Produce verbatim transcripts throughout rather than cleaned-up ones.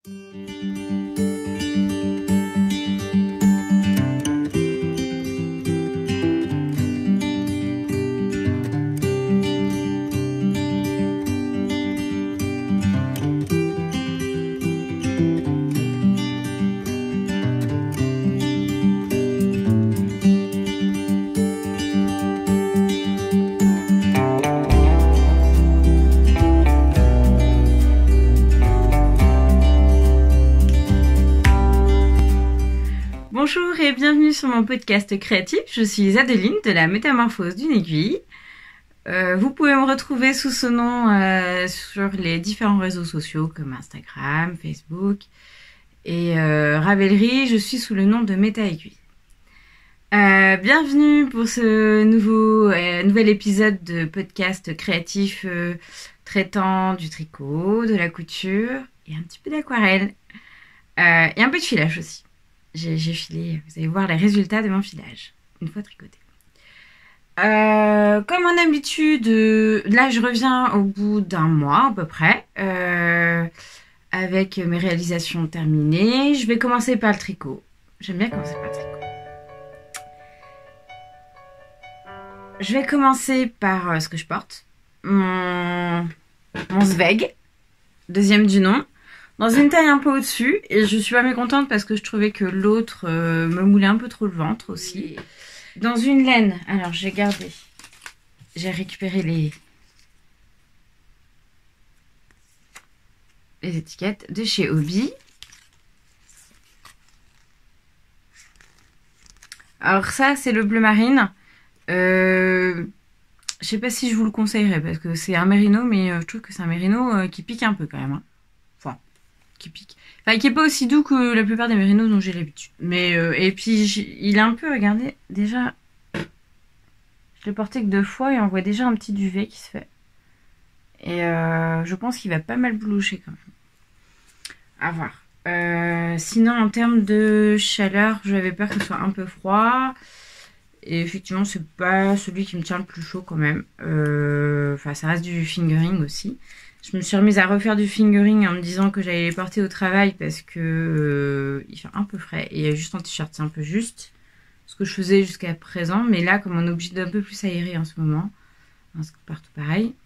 Bonjour et bienvenue sur mon podcast créatif, je suis Adeline de la Métamorphose d'une aiguille. Euh, vous pouvez me retrouver sous ce nom euh, sur les différents réseaux sociaux comme Instagram, Facebook et euh, Ravelry, je suis sous le nom de Méta Aiguille. Euh, bienvenue pour ce nouveau, euh, nouvel épisode de podcast créatif euh, traitant du tricot, de la couture et un petit peu d'aquarelle euh, et un peu de filage aussi. J'ai filé, vous allez voir les résultats de mon filage, une fois tricoté. Euh, comme en habitude, là je reviens au bout d'un mois à peu près, euh, avec mes réalisations terminées. Je vais commencer par le tricot. J'aime bien commencer par le tricot. Je vais commencer par euh, ce que je porte. Mon, mon Zweig, deuxième du nom. Dans une taille un peu au-dessus, et je suis pas mécontente parce que je trouvais que l'autre euh, me moulait un peu trop le ventre aussi. Dans une laine, alors j'ai gardé, j'ai récupéré les, les étiquettes de chez Hobby. Alors ça, c'est le bleu marine. Euh, je sais pas si je vous le conseillerais parce que c'est un mérino, mais euh, je trouve que c'est un mérino euh, qui pique un peu quand même. Hein. Qui pique. Enfin, qui est pas aussi doux que la plupart des mérinos dont j'ai l'habitude. Mais, euh, et puis, il est un peu, regardez, déjà, je l'ai porté que deux fois et on voit déjà un petit duvet qui se fait. Et euh, je pense qu'il va pas mal boulocher quand même. À voir. Euh, sinon, en termes de chaleur, j'avais peur que ce soit un peu froid. Et effectivement, c'est pas celui qui me tient le plus chaud quand même. Euh, enfin, ça reste du fingering aussi. Je me suis remise à refaire du fingering en me disant que j'allais les porter au travail parce que euh, il fait un peu frais et juste en t-shirt c'est un peu juste ce que je faisais jusqu'à présent, mais là comme on est obligé d'un peu plus aérer en ce moment, hein, c'est partout pareil,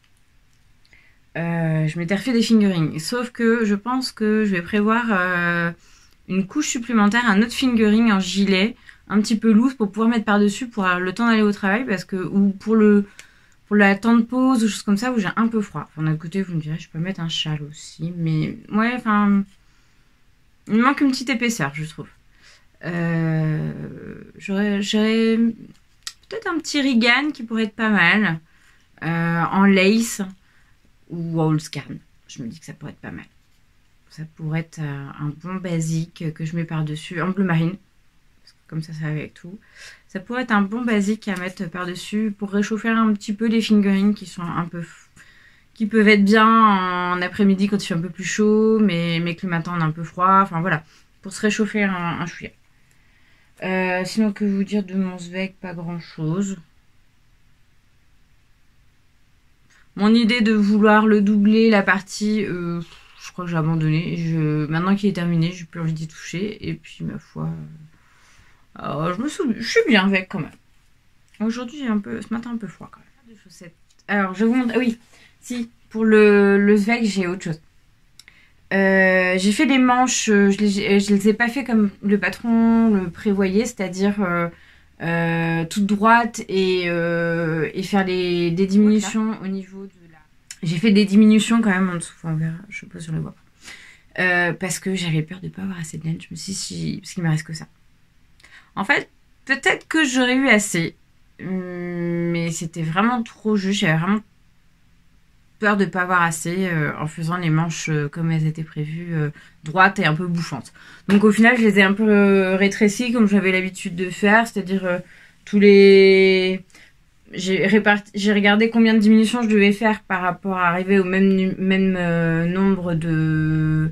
euh, je m'étais refait des fingering. Sauf que je pense que je vais prévoir euh, une couche supplémentaire, un autre fingering en gilet, un petit peu loose pour pouvoir mettre par dessus pour avoir le temps d'aller au travail parce que ou pour le Pour la temps de pause ou choses comme ça où j'ai un peu froid. Enfin, d'un autre côté, vous me direz, je peux mettre un châle aussi. Mais ouais, enfin, il me manque une petite épaisseur, je trouve. Euh, J'aurais peut-être un petit Regan qui pourrait être pas mal. Euh, en lace ou en Holscan. Je me dis que ça pourrait être pas mal. Ça pourrait être un bon basique que je mets par-dessus. En bleu marine. Comme ça, ça va avec tout. Ça pourrait être un bon basique à mettre par-dessus pour réchauffer un petit peu les fingerings qui sont un peu... qui peuvent être bien en après-midi quand il fait un peu plus chaud, mais, mais que le matin on a un peu froid. Enfin voilà, pour se réchauffer un, un chouïa. Euh, sinon, que vous dire de mon Zweig? Pas grand-chose. Mon idée de vouloir le doubler, la partie... Euh, je crois que j'ai abandonné. Je, maintenant qu'il est terminé, j'ai plus envie d'y toucher. Et puis, ma foi... Alors, je me souviens, je suis bien avec quand même. Aujourd'hui, un peu, ce matin, un peu froid quand même. Des chaussettes. Alors, je vais vous montrer. Oui, si, pour le, le Zweig, j'ai autre chose. Euh, j'ai fait des manches, je les, je les ai pas fait comme le patron le prévoyait, c'est-à-dire euh, euh, toute droite et, euh, et faire les, des diminutions au niveau de la... J'ai fait des diminutions quand même en dessous, enfin, on verra, je sais pas si on le voit. Euh, parce que j'avais peur de pas avoir assez de laine, je me suis dit, si, parce qu'il me reste que ça. En fait, peut-être que j'aurais eu assez, mais c'était vraiment trop juste. J'avais vraiment peur de ne pas avoir assez euh, en faisant les manches euh, comme elles étaient prévues, euh, droites et un peu bouffantes. Donc au final, je les ai un peu euh, rétrécies comme j'avais l'habitude de faire, c'est-à-dire euh, tous les... J'ai réparti... j'ai regardé combien de diminutions je devais faire par rapport à arriver au même, même euh, nombre de...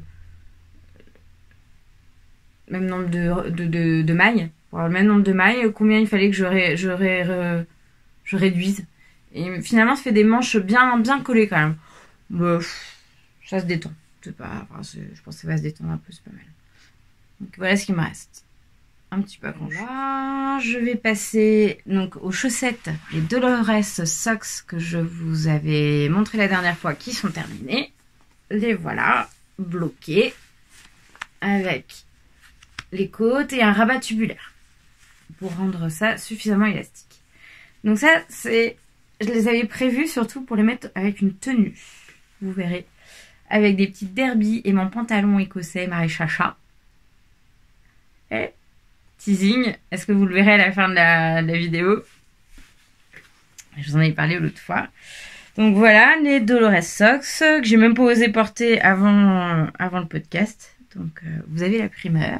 même nombre de, de, de, de mailles. Pour avoir le même nombre de mailles, combien il fallait que je, ré, je, ré, re, je réduise. Et finalement, ça fait des manches bien, bien collées quand même. Bah, ça se détend. c'est pas, enfin, je pense que ça va se détendre un peu, c'est pas mal. Donc voilà ce qu'il me reste. Un petit peu à grand. Là, je vais passer donc aux chaussettes, les Dolores Socks que je vous avais montré la dernière fois, qui sont terminées. Les voilà, bloquées, avec les côtes et un rabat tubulaire pour rendre ça suffisamment élastique. Donc ça, c'est, je les avais prévus surtout pour les mettre avec une tenue, vous verrez, avec des petites derbies et mon pantalon écossais maréchacha. Et teasing, est-ce que vous le verrez à la fin de la, de la vidéo? Je vous en avais parlé l'autre fois. Donc voilà, les Dolores Socks, que j'ai même pas osé porter avant, avant le podcast. Donc euh, vous avez la primeur.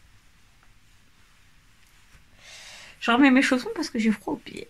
Je remets mes chaussons parce que j'ai froid aux pieds.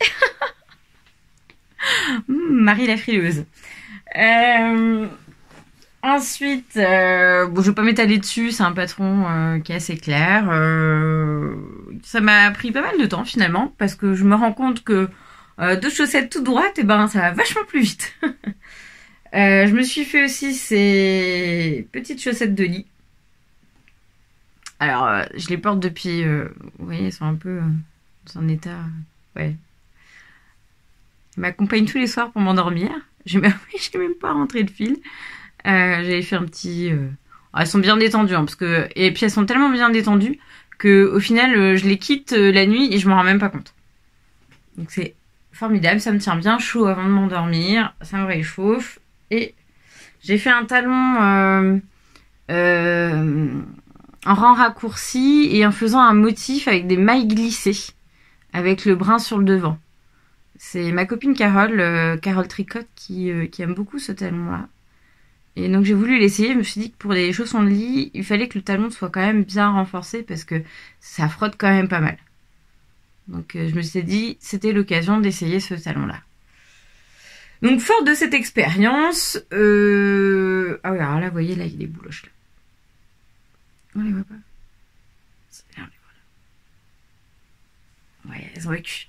mmh, Marie la frileuse. Euh... Ensuite, euh, bon, je vais pas m'étaler dessus, c'est un patron euh, qui est assez clair. Euh, ça m'a pris pas mal de temps finalement, parce que je me rends compte que euh, deux chaussettes toutes droites, et ben ça va vachement plus vite. euh, je me suis fait aussi ces petites chaussettes de lit. Alors, euh, je les porte depuis, euh, vous voyez, elles sont un peu euh, dans un état, euh, ouais. Elles m'accompagnent tous les soirs pour m'endormir. J'ai même, j'ai même pas rentré de fil. Euh, j'avais fait un petit... Euh... Oh, elles sont bien détendues, hein, parce que... Et puis elles sont tellement bien détendues que au final, euh, je les quitte euh, la nuit et je m'en rends même pas compte. Donc c'est formidable, ça me tient bien chaud avant de m'endormir, ça me réchauffe. Et j'ai fait un talon euh, euh, en rang raccourci et en faisant un motif avec des mailles glissées, avec le brun sur le devant. C'est ma copine Carole, euh, Carole Tricotte, qui, euh, qui aime beaucoup ce talon-là. Et donc j'ai voulu l'essayer, je me suis dit que pour les chaussons de lit, il fallait que le talon soit quand même bien renforcé parce que ça frotte quand même pas mal. Donc euh, je me suis dit, c'était l'occasion d'essayer ce talon-là. Donc fort de cette expérience, euh... ah oui, alors là, vous voyez, là, il y a des bouloches là. On les voit pas. Là, on les voit là. Ouais, elles ont le cul.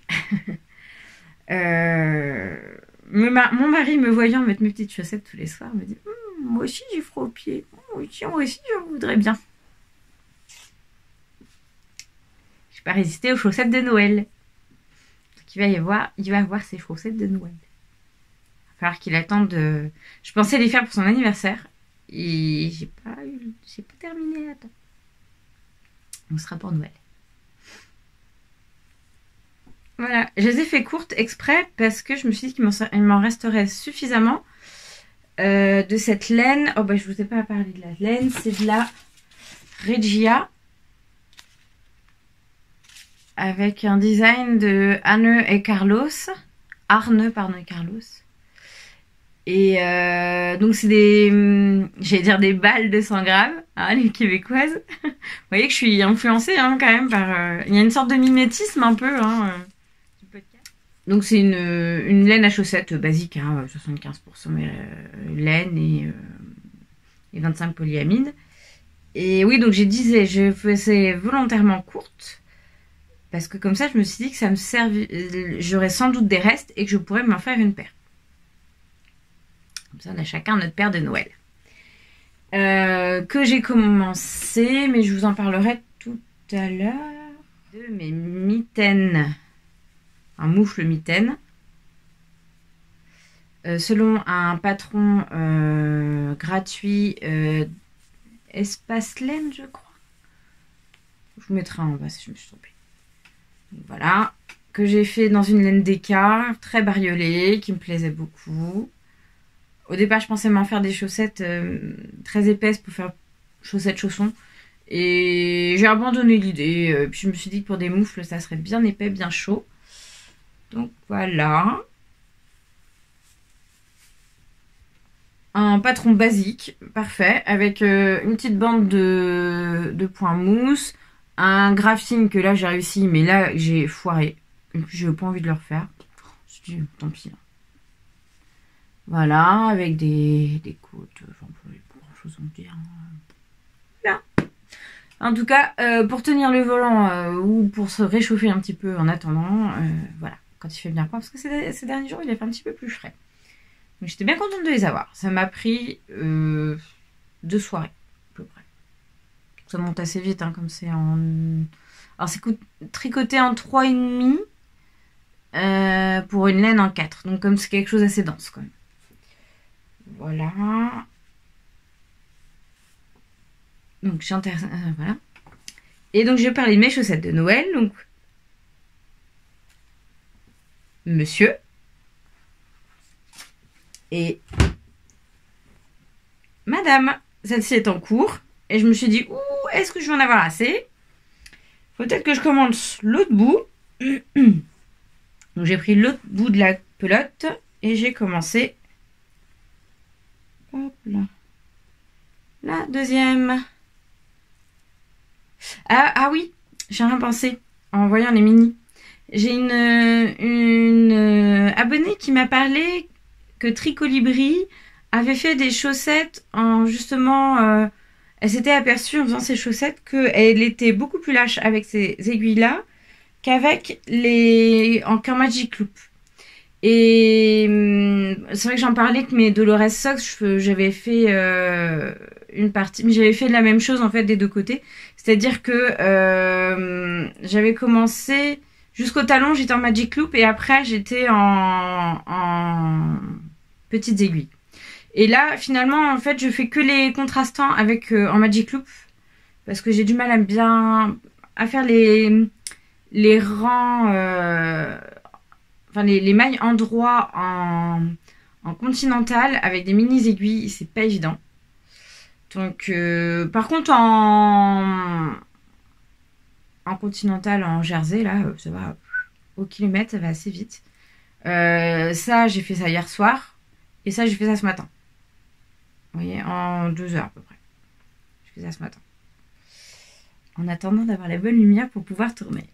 euh... Mon mari me voyant mettre mes petites chaussettes tous les soirs me dit hm, moi aussi j'ai froid aux pieds, moi aussi, moi aussi je voudrais bien. Je n'ai pas résisté aux chaussettes de Noël. Donc il va y avoir, il va avoir ses chaussettes de Noël. Il va falloir qu'il attende. De... Je pensais les faire pour son anniversaire et j'ai pas eu, j'ai pas terminé à temps. Donc ce sera pour Noël. Voilà, je les ai fait courtes exprès parce que je me suis dit qu'il m'en resterait suffisamment euh, de cette laine. Oh bah je vous ai pas parlé de la laine, c'est de la Regia avec un design de Arne et Carlos. Arne, pardon, et Carlos. Et euh, donc c'est des, j'allais dire des balles de cent grammes, hein, les québécoises. Vous voyez que je suis influencée hein, quand même par... Euh, il y a une sorte de mimétisme un peu, hein, euh. Donc c'est une, une laine à chaussettes basique, hein, soixante-quinze pour cent euh, laine et, euh, et vingt-cinq polyamide. Et oui, donc j'ai disais, je faisais volontairement courte, parce que comme ça je me suis dit que ça me servait, j'aurais sans doute des restes et que je pourrais m'en faire une paire. Comme ça on a chacun notre paire de Noël. Euh, que j'ai commencé, mais je vous en parlerai tout à l'heure, de mes mitaines. Un moufle mitaine euh, selon un patron euh, gratuit euh, Espace Laine je crois, je vous mettrai en bas si je me suis trompée. Donc, voilà, que j'ai fait dans une laine déca très bariolée qui me plaisait beaucoup. Au départ je pensais m'en faire des chaussettes euh, très épaisses pour faire chaussettes chaussons et j'ai abandonné l'idée, euh, puis je me suis dit que pour des moufles ça serait bien épais, bien chaud. Donc voilà, un patron basique, parfait, avec euh, une petite bande de, de points mousse, un grafting que là j'ai réussi, mais là j'ai foiré, et puis j'ai pas envie de le refaire, je dis tant pis. Voilà, avec des, des côtes, j'en peux pas grand chose à dire. Là. En tout cas, euh, pour tenir le volant euh, ou pour se réchauffer un petit peu en attendant, euh, voilà. Quand il fait bien froid, parce que ces, ces derniers jours il a fait un petit peu plus frais. Donc j'étais bien contente de les avoir. Ça m'a pris euh, deux soirées, à peu près. Ça monte assez vite, hein, comme c'est en... Alors, c'est tricoté en trois virgule cinq euh, pour une laine en quatre. Donc, comme c'est quelque chose assez dense, quand même. Voilà. Donc, j'inter... Euh, voilà. Et donc, je vais parler de mes chaussettes de Noël. Donc, monsieur. Et madame. Celle-ci est en cours. Et je me suis dit, ouh, est-ce que je vais en avoir assez? Peut-être que je commence l'autre bout. Donc, j'ai pris l'autre bout de la pelote. Et j'ai commencé... Hop là. La deuxième. Ah, ah oui, j'ai rien pensé en voyant les mini. J'ai une, une abonnée qui m'a parlé que Tricolibri avait fait des chaussettes en justement... Euh, elle s'était aperçue en faisant ses chaussettes qu'elle était beaucoup plus lâche avec ces aiguilles-là qu'avec les... en cœur Magic Loop. Et c'est vrai que j'en parlais que mes Dolores Socks, j'avais fait euh, une partie, mais j'avais fait la même chose en fait des deux côtés. C'est-à-dire que euh, j'avais commencé jusqu'au talon, j'étais en Magic Loop et après j'étais en, en petites aiguilles. Et là, finalement, en fait, je fais que les contrastants avec euh, en Magic Loop parce que j'ai du mal à bien à faire les les rangs. Euh, Enfin, les, les mailles endroits en, en continental avec des mini aiguilles, c'est pas évident. Donc, euh, par contre, en, en continental, en jersey, là, ça va au kilomètre, ça va assez vite. Euh, ça, j'ai fait ça hier soir. Et ça, j'ai fait ça ce matin. Vous voyez, en deux heures à peu près. J'ai fait ça ce matin. En attendant d'avoir la bonne lumière pour pouvoir tourner.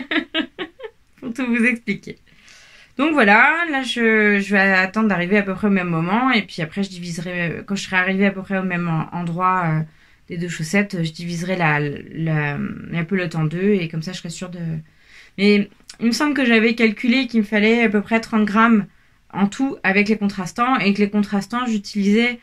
Pour tout vous expliquer. Donc voilà, là je, je vais attendre d'arriver à peu près au même moment et puis après je diviserai, quand je serai arrivée à peu près au même endroit euh, des deux chaussettes, je diviserai la, la, la pelote en deux et comme ça je serai sûre de... Mais il me semble que j'avais calculé qu'il me fallait à peu près trente grammes en tout avec les contrastants et que les contrastants j'utilisais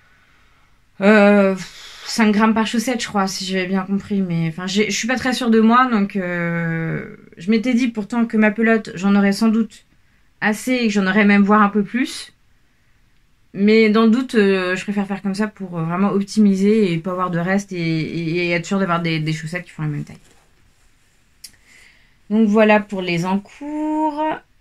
euh, cinq grammes par chaussette je crois si j'avais bien compris, mais enfin je suis pas très sûre de moi donc euh, je m'étais dit pourtant que ma pelote j'en aurais sans doute assez et que j'en aurais même voir un peu plus. Mais dans le doute, euh, je préfère faire comme ça pour euh, vraiment optimiser et pas avoir de reste et, et, et être sûr d'avoir des, des chaussettes qui font la même taille. Donc voilà pour les encours.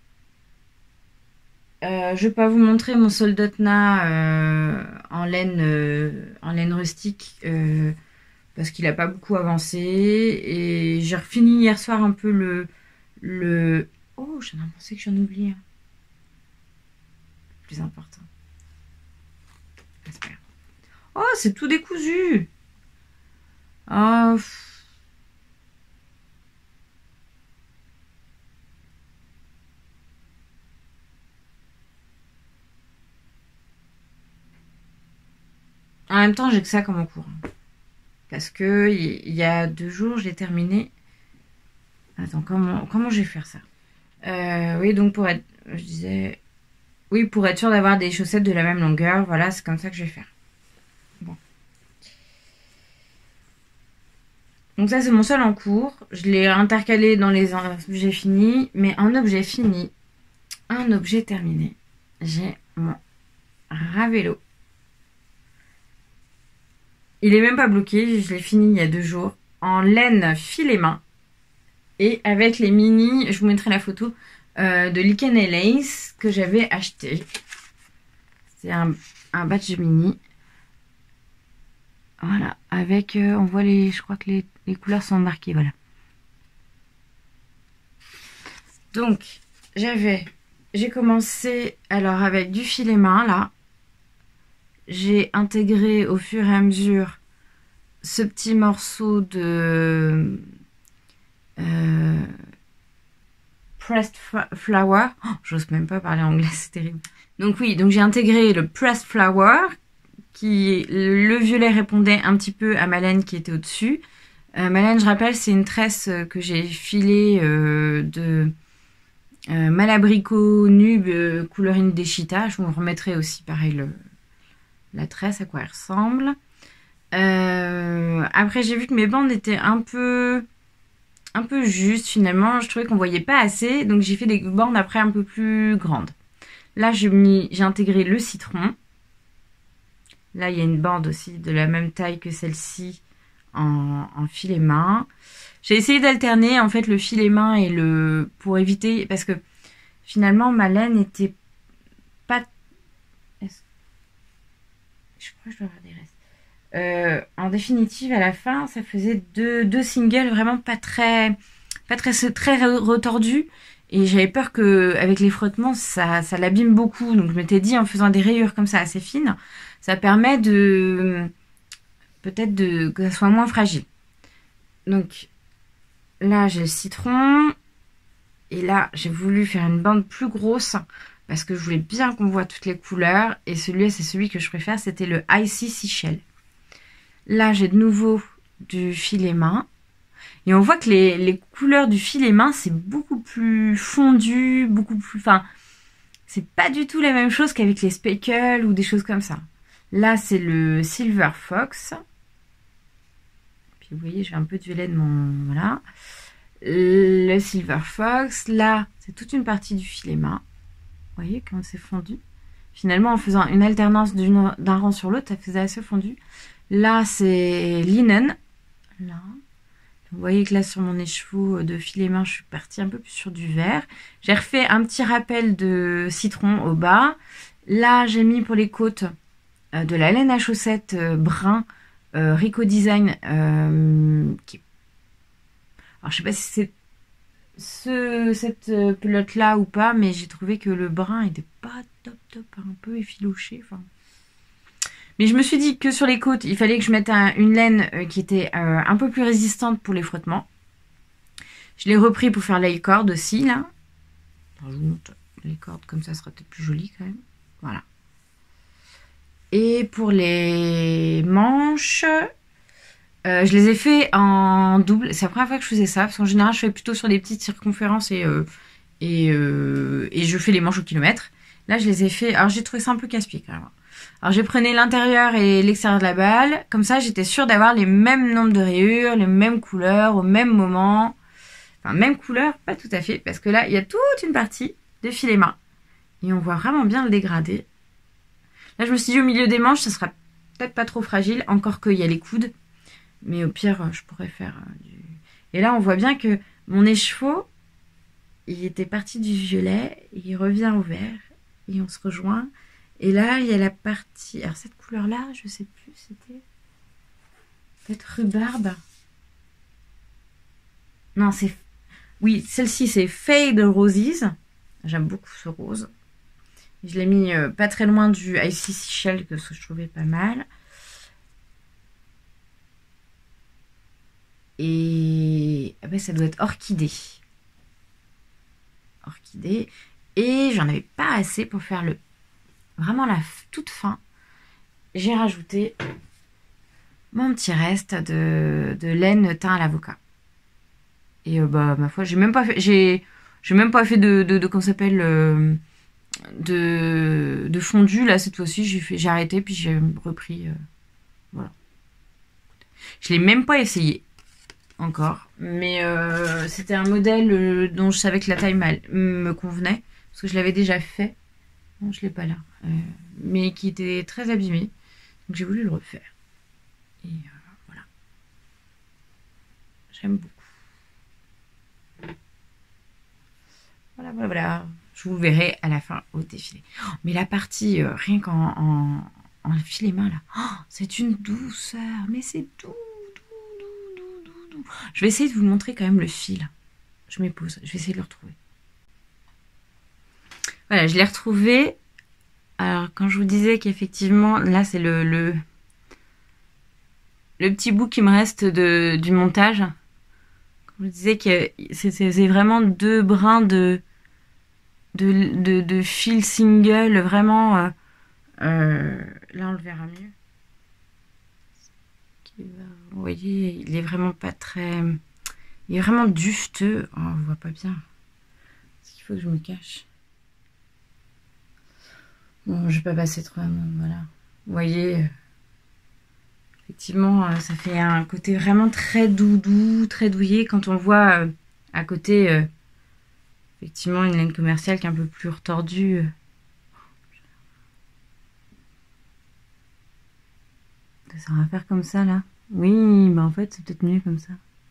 Euh, je vais pas vous montrer mon soldotna euh, en laine euh, en laine rustique euh, parce qu'il a pas beaucoup avancé et j'ai refini hier soir un peu le le oh j'en ai pensé que j'en oubliais un. Plus important. J'espère. Oh, c'est tout décousu. Oh. En même temps, j'ai que ça comme en cours. Parce que il y a deux jours, je l'ai terminé. Attends, comment, comment je vais faire ça euh, Oui, donc pour être... Je disais... Oui, pour être sûr d'avoir des chaussettes de la même longueur. Voilà, c'est comme ça que je vais faire. Bon. Donc ça, c'est mon seul en cours. Je l'ai intercalé dans les objets finis. Mais un objet fini, un objet terminé. J'ai mon Ravello. Il est même pas bloqué. Je l'ai fini il y a deux jours. En laine filet main. Et avec les mini, je vous mettrai la photo euh, de Lichen et Lace que j'avais acheté. C'est un, un batch mini. Voilà, avec, euh, on voit les, je crois que les, les couleurs sont marquées, voilà. Donc, j'avais, j'ai commencé, alors avec du filet main, là. J'ai intégré au fur et à mesure ce petit morceau de... Euh, pressed flower. Oh, j'ose même pas parler anglais, c'est terrible. Donc oui, donc j'ai intégré le pressed flower, qui le violet répondait un petit peu à ma laine qui était au-dessus. Euh, ma laine, je rappelle, c'est une tresse que j'ai filée euh, de euh, Malabrico Nube euh, couleur Indeshita. Je vous remettrai aussi pareil le, la tresse, à quoi elle ressemble. Euh, après, j'ai vu que mes bandes étaient un peu, un peu justes finalement. Je trouvais qu'on voyait pas assez, donc j'ai fait des bandes après un peu plus grandes. Là, j'ai mis, j'ai intégré le citron. Là, il y a une bande aussi de la même taille que celle-ci en, en filet main. J'ai essayé d'alterner en fait le filet main et le pour éviter parce que finalement ma laine était pas. Je crois que je dois avoir des restes. Euh, en définitive, à la fin, ça faisait deux, deux singles vraiment pas très, pas très, très retordus. Et j'avais peur que, avec les frottements, ça, ça l'abîme beaucoup. Donc je m'étais dit, en faisant des rayures comme ça assez fines, ça permet de, peut-être de, que ça soit moins fragile. Donc là, j'ai le citron. Et là, j'ai voulu faire une bande plus grosse parce que je voulais bien qu'on voit toutes les couleurs. Et celui-là, c'est celui que je préfère. C'était le Icy Seashell. Là, j'ai de nouveau du filet main. Et on voit que les, les couleurs du filet main, c'est beaucoup plus fondu, beaucoup plus... Enfin, c'est pas du tout la même chose qu'avec les speckles ou des choses comme ça. Là, c'est le Silver Fox. Puis vous voyez, j'ai un peu de violet de mon... Voilà. Le Silver Fox. Là, c'est toute une partie du filet main. Vous voyez comment c'est fondu. Finalement, en faisant une alternance d'un rang sur l'autre, ça faisait assez fondu. Là, c'est Linen. Là. Vous voyez que là, sur mon écheveau de filet main, je suis partie un peu plus sur du vert. J'ai refait un petit rappel de citron au bas. Là, j'ai mis pour les côtes euh, de la laine à chaussettes euh, brun euh, Rico Design. Euh, qui... Alors, je sais pas si c'est ce, cette pelote-là ou pas, mais j'ai trouvé que le brun était pas top top, un peu effiloché. Enfin... Mais je me suis dit que sur les côtes, il fallait que je mette un, une laine euh, qui était euh, un peu plus résistante pour les frottements. Je l'ai repris pour faire l'ail cord aussi, là. Alors, je vous montre les cordes, comme ça, ça sera peut-être plus joli quand même. Voilà. Et pour les manches, euh, je les ai fait en double. C'est la première fois que je faisais ça, parce qu'en général, je fais plutôt sur des petites circonférences et, euh, et, euh, et je fais les manches au kilomètre. Là, je les ai fait... Alors, j'ai trouvé ça un peu casse-pied quand même. Alors, j'ai prenais l'intérieur et l'extérieur de la balle. Comme ça, j'étais sûre d'avoir les mêmes nombres de rayures, les mêmes couleurs, au même moment. Enfin, même couleur, pas tout à fait. Parce que là, il y a toute une partie de filet main. Et on voit vraiment bien le dégradé. Là, je me suis dit, au milieu des manches, ça sera peut-être pas trop fragile. Encore qu'il y a les coudes. Mais au pire, je pourrais faire du... Et là, on voit bien que mon écheveau, il était parti du violet. Et il revient au vert. Et on se rejoint. Et là, il y a la partie... Alors, cette couleur-là, je sais plus, c'était... Peut-être rhubarbe. Non, c'est... Oui, celle-ci, c'est Fade Roses. J'aime beaucoup ce rose. Je l'ai mis euh, pas très loin du Icy Seashell, que je trouvais pas mal. Et... Ah ben, ça doit être orchidée. Orchidée. Et j'en avais pas assez pour faire le... Vraiment la toute fin. J'ai rajouté mon petit reste de, de laine teint à l'avocat. Et euh, bah ma foi, j'ai même pas fait, j'ai, j'ai même pas fait de, de, de comment ça s'appelle, euh, de, de fondu là cette fois-ci. J'ai fait, j'ai arrêté puis j'ai repris. Euh, voilà. Je l'ai même pas essayé encore, mais euh, c'était un modèle euh, dont je savais que la taille me convenait parce que je l'avais déjà fait. Non, je l'ai pas là, euh, mais qui était très abîmé, donc j'ai voulu le refaire. Et euh, voilà, j'aime beaucoup. Voilà, voilà, voilà. Je vous verrai à la fin au défilé. Oh, mais la partie, euh, rien qu'en en, en filet main, là, oh, c'est une douceur. Mais c'est doux, doux, doux, doux, doux, doux. Je vais essayer de vous montrer quand même le fil. Je m'épose, je vais essayer de le retrouver. Voilà, je l'ai retrouvé. Alors, quand je vous disais qu'effectivement, là, c'est le, le, le petit bout qui me reste de, du montage. Quand je vous disais que c'est vraiment deux brins de... De, de, de fil single, vraiment, euh, euh, là on le verra mieux. Vous voyez, il est vraiment pas très... Il est vraiment dufteux. Oh, on voit pas bien. Est-ce qu'il faut que je me cache? Bon, je vais pas passer trop... Voilà. Vous voyez, Effectivement, euh, ça fait un côté vraiment très doudou, très douillet. Quand on le voit euh, à côté, euh, effectivement, une laine commerciale qui est un peu plus retordue. euh. Ça va faire comme ça, là. Oui, bah en fait, c'est peut-être mieux comme ça.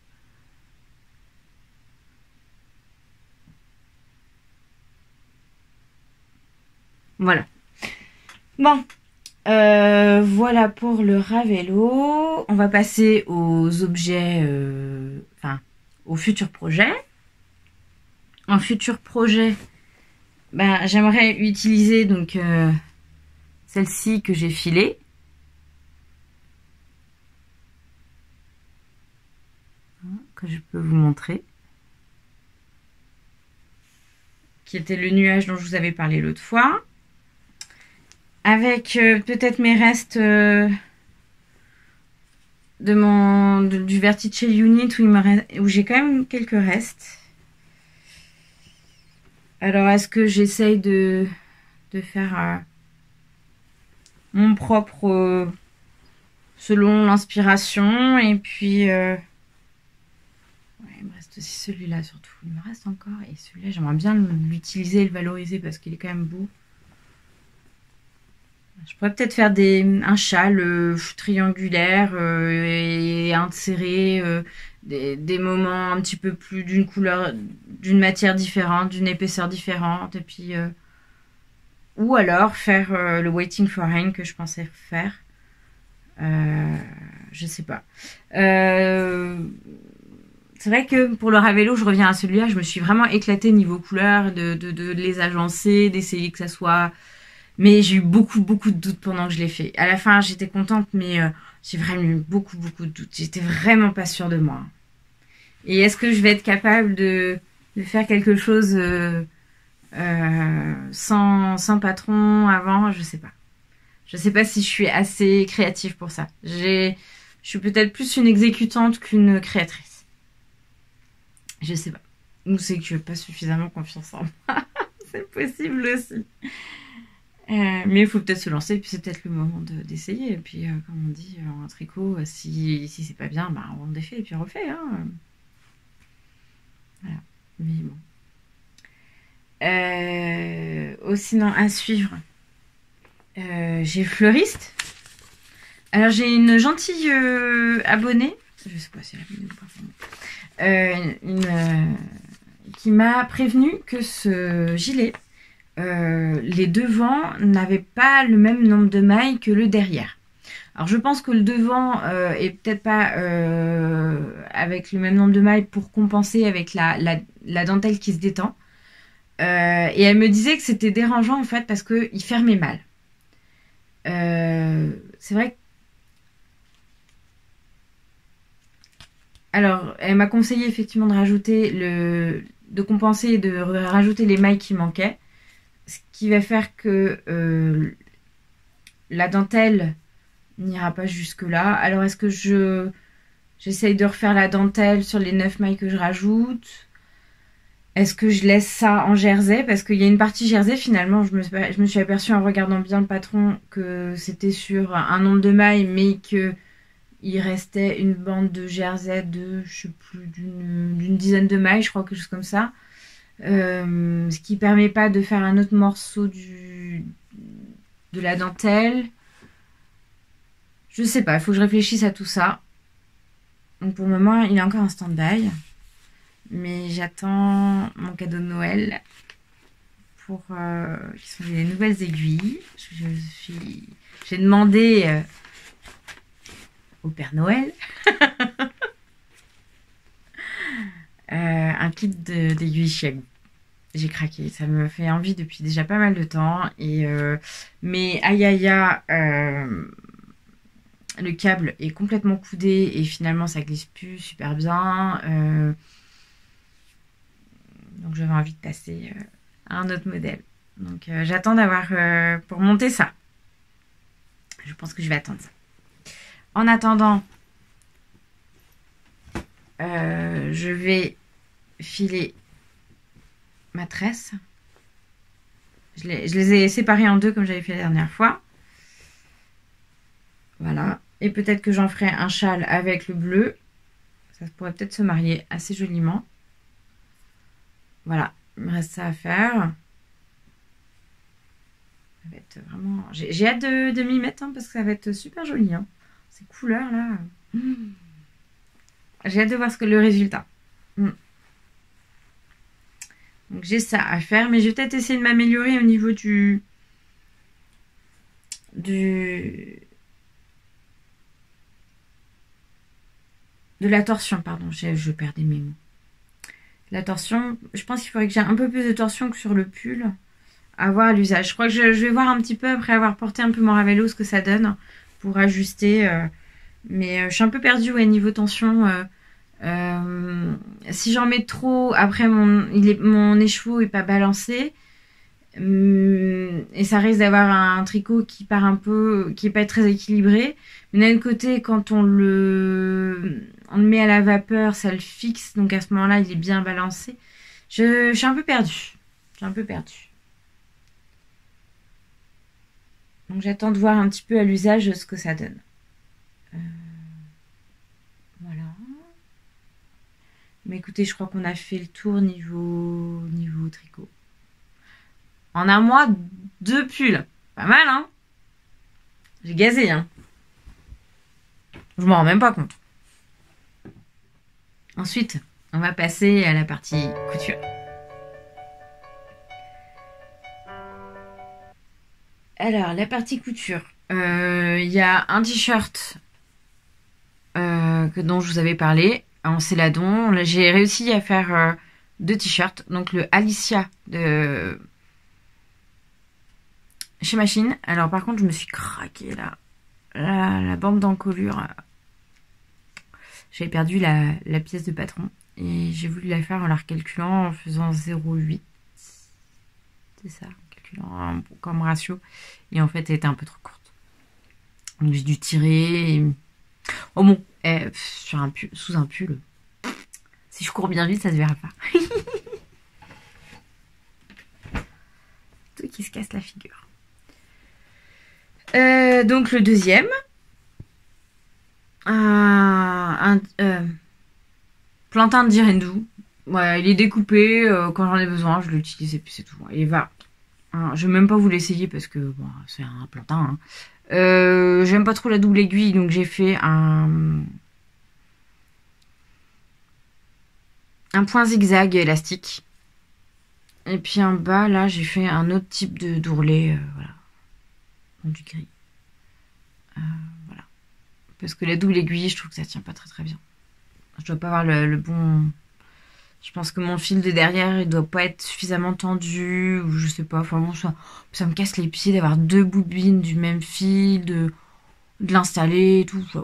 Voilà. Bon. Euh, voilà pour le Ravello. On va passer aux objets, euh, enfin, aux futurs projets. En futur projet, ben, j'aimerais utiliser donc euh, celle-ci que j'ai filée. Que je peux vous montrer. Qui était le nuage dont je vous avais parlé l'autre fois. Avec euh, peut-être mes restes euh, de mon de, du Vertice Unit où, il me reste, où j'ai quand même quelques restes. Alors est-ce que j'essaye de, de faire euh, mon propre euh, selon l'inspiration et puis euh, ouais, il me reste aussi celui-là surtout. Il me reste encore et celui-là j'aimerais bien l'utiliser et le valoriser parce qu'il est quand même beau. Je pourrais peut-être faire des, un châle euh, triangulaire euh, et insérer euh, des, des moments un petit peu plus d'une couleur, d'une matière différente, d'une épaisseur différente. Et puis, euh, ou alors faire euh, le Waiting for Rain que je pensais faire. Euh, je sais pas. Euh, c'est vrai que pour le Ravello, je reviens à celui-là. Je me suis vraiment éclatée niveau couleur, de, de, de les agencer, d'essayer que ça soit... Mais j'ai eu beaucoup, beaucoup de doutes pendant que je l'ai fait. À la fin, j'étais contente, mais euh, j'ai vraiment eu beaucoup, beaucoup de doutes. J'étais vraiment pas sûre de moi. Et est-ce que je vais être capable de, de faire quelque chose euh, euh, sans, sans patron avant? Je sais pas. Je sais pas si je suis assez créative pour ça. J'ai, je suis peut-être plus une exécutante qu'une créatrice. Je sais pas. Ou c'est que je n'ai pas suffisamment confiance en moi. C'est possible aussi. Euh, mais il faut peut-être se lancer, puis c'est peut-être le moment d'essayer. Et puis, euh, comme on dit en tricot, si, si c'est pas bien, bah, on défait et puis on refait. Hein. Voilà. Mais bon. Euh, oh, sinon, à suivre, euh, j'ai Fleuriste. Alors, j'ai une gentille euh, abonnée, je sais pas si elle est abonnée ou pas, euh, une, euh, qui m'a prévenu que ce gilet, Euh, les devants n'avaient pas le même nombre de mailles que le derrière. Alors je pense que le devant euh, est peut-être pas euh, avec le même nombre de mailles pour compenser avec la, la, la dentelle qui se détend. Euh, et elle me disait que c'était dérangeant en fait parce qu'il fermait mal. Euh, c'est vrai que... Alors elle m'a conseillé effectivement de rajouter le... de compenser et de rajouter les mailles qui manquaient. Ce qui va faire que euh, la dentelle n'ira pas jusque là. Alors est-ce que je j'essaye de refaire la dentelle sur les neuf mailles que je rajoute? Est-ce que je laisse ça en jersey? Parce qu'il y a une partie jersey finalement, je me, je me suis aperçue en regardant bien le patron que c'était sur un nombre de mailles mais que il restait une bande de jersey de je sais plus d'une d'une dizaine de mailles, je crois, quelque chose comme ça. Euh, ce qui permet pas de faire un autre morceau du, de la dentelle. Je sais pas, il faut que je réfléchisse à tout ça. Donc pour le moment, il est encore en stand-by. Mais j'attends mon cadeau de Noël pour euh, qui sont les nouvelles aiguilles. Je, je suis, j'ai demandé euh, au Père Noël euh, un kit d'aiguilles Chiago. J'ai craqué, ça me fait envie depuis déjà pas mal de temps. Et euh, mais aïe aïe aïe, euh, le câble est complètement coudé et finalement ça glisse plus super bien. Euh, donc j'avais envie de passer euh, à un autre modèle. Donc euh, j'attends d'avoir euh, pour monter ça. Je pense que je vais attendre ça. En attendant, euh, je vais filer ma tresse. Je les, je les ai séparés en deux comme j'avais fait la dernière fois. Voilà. Et peut-être que j'en ferai un châle avec le bleu. Ça pourrait peut-être se marier assez joliment. Voilà, il me reste ça à faire. Ça va être vraiment... J'ai hâte de, de m'y mettre hein, parce que ça va être super joli. Hein. Ces couleurs là. Mmh. J'ai hâte de voir ce que le résultat. Mmh. Donc j'ai ça à faire, mais je vais peut-être essayer de m'améliorer au niveau du... du... de la torsion, pardon. Je, je perdais mes mots. La torsion, je pense qu'il faudrait que j'ai un peu plus de torsion que sur le pull à voir à l'usage. Je crois que je, je vais voir un petit peu après avoir porté un peu mon Ravello ce que ça donne pour ajuster. Euh, mais euh, je suis un peu perdue ouais, niveau tension. Euh, euh, si j'en mets trop, après mon, il est, mon écheveau n'est pas balancé. Et ça risque d'avoir un tricot qui part un peu, qui est pas très équilibré. Mais d'un autre côté, quand on le, on le met à la vapeur, ça le fixe. Donc à ce moment-là, il est bien balancé. Je, je suis un peu perdue. Je suis un peu perdue. Donc j'attends de voir un petit peu à l'usage ce que ça donne. Euh, voilà. Mais écoutez, je crois qu'on a fait le tour niveau, niveau tricot. En un mois, deux pulls. Pas mal, hein? J'ai gazé, hein? Je m'en rends même pas compte. Ensuite, on va passer à la partie couture. Alors, la partie couture. Il euh, y a un t-shirt euh, dont je vous avais parlé en céladon. J'ai réussi à faire euh, deux t-shirts. Donc, le Alicia de... chez Machine. Alors par contre je me suis craqué là. La, la bande d'encolure. J'avais perdu la, la pièce de patron. Et j'ai voulu la faire en la recalculant en faisant zéro virgule huit. C'est ça, en calculant un, comme ratio. Et en fait elle était un peu trop courte. Donc j'ai dû tirer. Et... Oh bon, eh, sur un pull, sous un pull. Si je cours bien vite, ça se verra pas. Tout qui se casse la figure. Euh, donc le deuxième, un, un euh, plantain de Direndou. Ouais, il est découpé, euh, quand j'en ai besoin, je l'utilise et puis c'est tout. Et va. Alors, je vais même pas vous l'essayer parce que bon, c'est un plantain. Hein. Euh, J'aime pas trop la double aiguille, donc j'ai fait un un point zigzag élastique. Et puis en bas, là, j'ai fait un autre type de d'ourlet, euh, voilà. Du gris. Euh, voilà. Parce que la double aiguille, je trouve que ça tient pas très très bien. Je dois pas avoir le, le bon... Je pense que mon fil de derrière, il doit pas être suffisamment tendu, ou je sais pas. Enfin bon, ça, ça me casse les pieds d'avoir deux bobines du même fil, de, de l'installer et tout.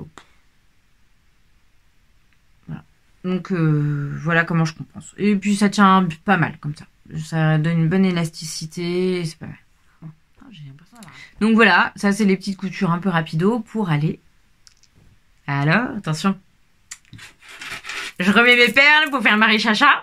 Voilà. Donc euh, voilà comment je compense. Et puis ça tient pas mal comme ça. Ça donne une bonne élasticité, c'est pas mal. Donc voilà, ça c'est les petites coutures un peu rapido pour aller. Alors, attention. Je remets mes perles pour faire Marie Chacha.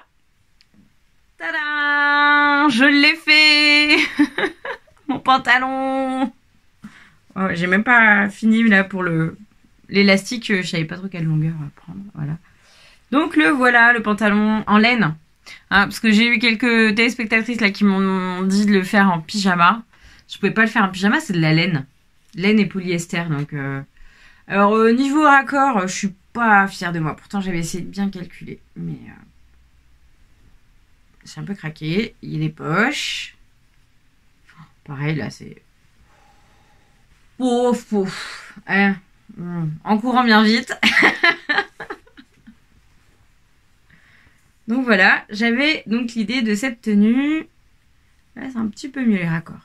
Tadam! Je l'ai fait. Mon pantalon. Oh, j'ai même pas fini là pour le l'élastique. Je savais pas trop quelle longueur prendre. Voilà. Donc le voilà, le pantalon en laine. Hein, parce que j'ai eu quelques téléspectatrices là qui m'ont dit de le faire en pyjama. Je pouvais pas le faire en pyjama, c'est de la laine. Laine et polyester, donc... Euh... Alors, euh, niveau raccord, je suis pas fière de moi. Pourtant, j'avais essayé de bien calculer. Mais... Euh... c'est un peu craqué. Il y a des poches. Pareil, là, c'est... Pouf, pouf. Eh, bon, en courant bien vite. Donc voilà, j'avais donc l'idée de cette tenue. Là, c'est un petit peu mieux les raccords.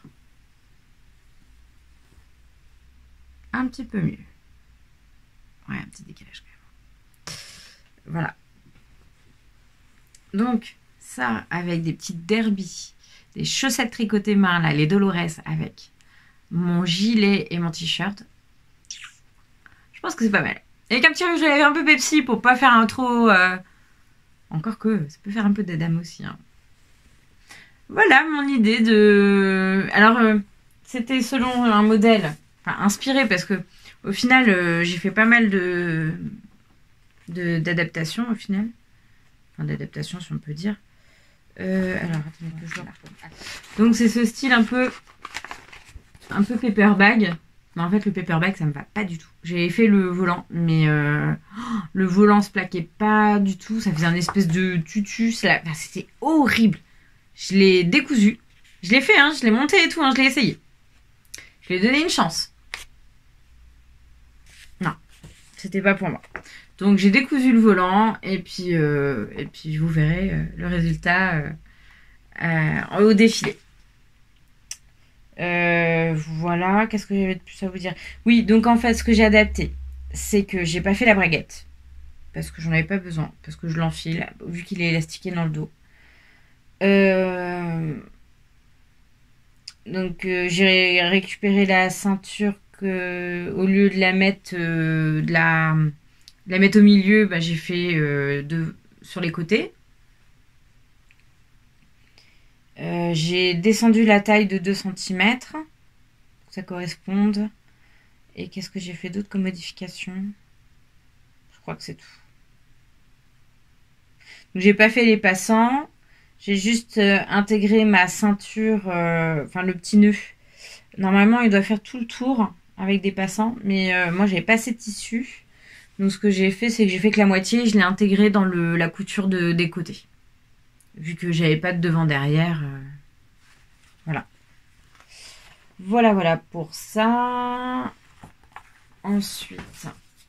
Un petit peu mieux. Ouais, un petit décalage quand même. Voilà. Donc, ça avec des petites derbies, des chaussettes tricotées main, là, les Dolores avec mon gilet et mon t-shirt. Je pense que c'est pas mal. Et avec un petit rouge à lèvres un peu Pepsi pour pas faire un trop... Euh... Encore que, ça peut faire un peu de dame aussi. Hein. Voilà mon idée de... Alors, euh, c'était selon un modèle... Enfin, inspiré parce que Au final, euh, j'ai fait pas mal de d'adaptations au final. Enfin, d'adaptation, si on peut dire. Euh, alors, attendez que je le retrouve. Donc, c'est ce style un peu, un peu paperback. Mais en fait, le paperback, ça me va pas du tout. J'ai fait le volant, mais euh, le volant se plaquait pas du tout. Ça faisait un espèce de tutu. Enfin, c'était horrible. Je l'ai décousu. Je l'ai fait, hein, je l'ai monté et tout, hein, je l'ai essayé. Je lui ai donné une chance. Non, c'était pas pour moi. Donc j'ai décousu le volant et puis, euh, et puis vous verrez euh, le résultat euh, euh, au défilé. Euh, voilà, qu'est-ce que j'avais de plus à vous dire? Oui, donc en fait, ce que j'ai adapté, c'est que j'ai pas fait la braguette. Parce que j'en avais pas besoin. Parce que je l'enfile, vu qu'il est élastiqué dans le dos. Euh... Donc euh, j'ai récupéré la ceinture que, au lieu de la mettre, euh, de la, de la mettre au milieu, bah, j'ai fait euh, de, sur les côtés. Euh, j'ai descendu la taille de deux centimètres pour que ça corresponde. Et qu'est-ce que j'ai fait d'autre comme modification? Je crois que c'est tout. Donc j'ai pas fait les passants. J'ai juste euh, intégré ma ceinture, euh, enfin le petit nœud. Normalement, il doit faire tout le tour avec des passants, mais euh, moi, j'avais pas assez de tissu. Donc, ce que j'ai fait, c'est que j'ai fait que la moitié, je l'ai intégré dans le, la couture de, des côtés. Vu que j'avais pas de devant-derrière. Euh, voilà. Voilà, voilà pour ça. Ensuite...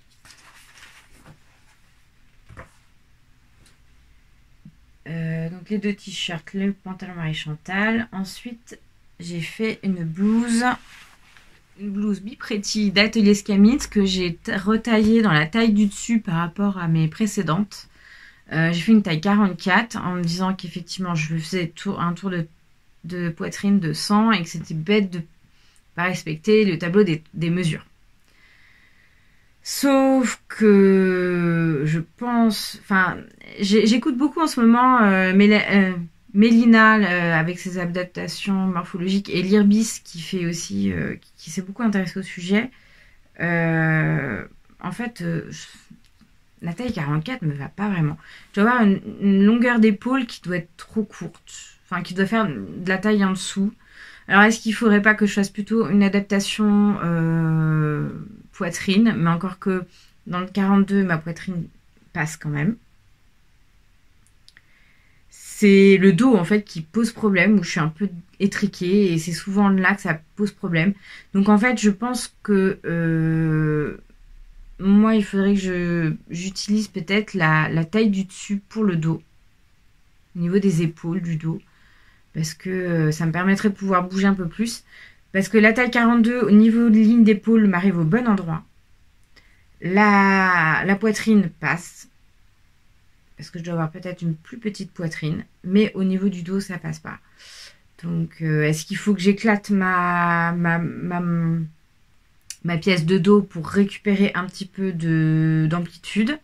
Euh, donc les deux t-shirts, le pantalon Marie Chantal. Ensuite, j'ai fait une blouse, une blouse Bipretti d'Atelier Scammit que j'ai retaillée dans la taille du dessus par rapport à mes précédentes. Euh, j'ai fait une taille quarante-quatre en me disant qu'effectivement je faisais tour, un tour de, de poitrine de cent et que c'était bête de pas respecter le tableau des, des mesures. Sauf que je pense, enfin, j'écoute beaucoup en ce moment euh, euh, Mélina euh, avec ses adaptations morphologiques et Lirbis qui fait aussi, euh, qui, qui s'est beaucoup intéressé au sujet. Euh, en fait, euh, la taille quarante-quatre me va pas vraiment. Je dois avoir une, une longueur d'épaule qui doit être trop courte, enfin qui doit faire de la taille en dessous. Alors est-ce qu'il faudrait pas que je fasse plutôt une adaptation euh, poitrine, mais encore que dans le quarante-deux, ma poitrine passe quand même. C'est le dos en fait qui pose problème, où je suis un peu étriquée et c'est souvent là que ça pose problème. Donc en fait, je pense que euh, moi, il faudrait que je j'utilise peut-être la, la taille du dessus pour le dos, au niveau des épaules, du dos, parce que euh, ça me permettrait de pouvoir bouger un peu plus. Parce que la taille quarante-deux, au niveau de ligne d'épaule, m'arrive au bon endroit. La, la poitrine passe. Parce que je dois avoir peut-être une plus petite poitrine. Mais au niveau du dos, ça passe pas. Donc, euh, est-ce qu'il faut que j'éclate ma, ma, ma, ma pièce de dos pour récupérer un petit peu de, d'amplitude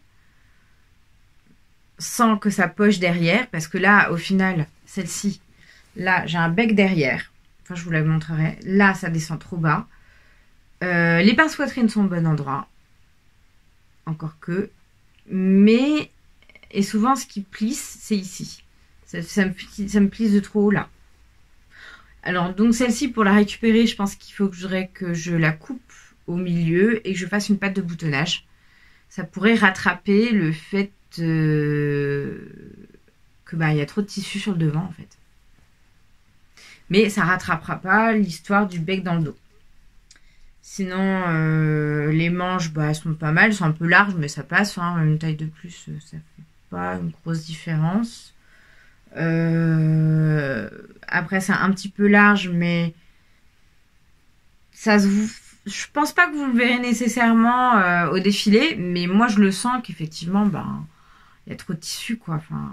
sans que ça poche derrière? Parce que là, au final, celle-ci, là, j'ai un bec derrière. Enfin, je vous la montrerai. Là, ça descend trop bas. Euh, les pinces poitrine sont au bon endroit. Encore que. Mais, et souvent, ce qui plisse, c'est ici. Ça, ça, me, ça me plisse de trop haut là. Alors, donc, celle-ci, pour la récupérer, je pense qu'il faudrait que je la coupe au milieu et que je fasse une patte de boutonnage. Ça pourrait rattraper le fait euh, que bah, il y a trop de tissu sur le devant, en fait. Mais ça rattrapera pas l'histoire du bec dans le dos. Sinon, euh, les manches, bah, elles sont pas mal. Elles sont un peu larges, mais ça passe. Hein. Une taille de plus, ça fait pas une grosse différence. Euh, après, c'est un petit peu large, mais ça se... je pense pas que vous le verrez nécessairement euh, au défilé. Mais moi, je le sens qu'effectivement, bah, il y a trop de tissu, quoi. Enfin...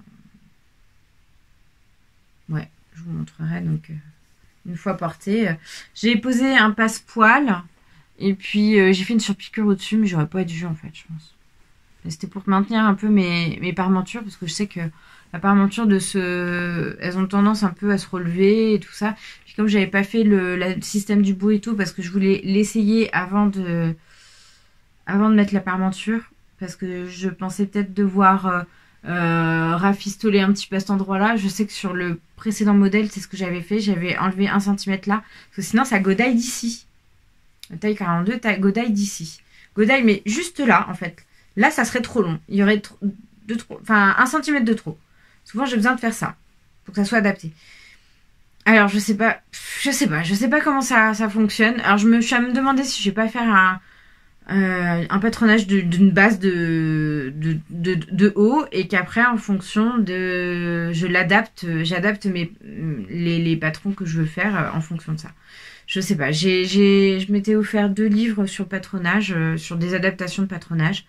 Ouais. Je vous montrerai donc euh, une fois porté. Euh, j'ai posé un passe-poil et puis euh, j'ai fait une surpiqûre au-dessus, mais j'aurais pas dû en fait, je pense. C'était pour maintenir un peu mes, mes parmentures, parce que je sais que la parmenture de ce... Elles ont tendance un peu à se relever et tout ça. Puis comme j'avais pas fait le, la- le système du bout et tout, parce que je voulais l'essayer avant de... avant de mettre la parmenture, parce que je pensais peut-être devoir euh, euh, rafistoler un petit peu à cet endroit-là. Je sais que sur le précédent modèle, c'est ce que j'avais fait. J'avais enlevé un centimètre là, parce que sinon ça godaille d'ici. Taille quarante-deux, taille godaille d'ici. Godaille, mais juste là, en fait. Là, ça serait trop long. Il y aurait trop, de trop, enfin, un centimètre de trop. Souvent, j'ai besoin de faire ça pour que ça soit adapté. Alors, je sais pas, je sais pas, je sais pas comment ça, ça fonctionne. Alors, je me suis à me demander si je vais pas faire un, euh, un patronage d'une base de, de, de, de haut et qu'après, en fonction de, je l'adapte, j'adapte mes, les, les patrons que je veux faire en fonction de ça. Je sais pas, j'ai, j'ai, je m'étais offert deux livres sur le patronage, euh, sur des adaptations de patronage.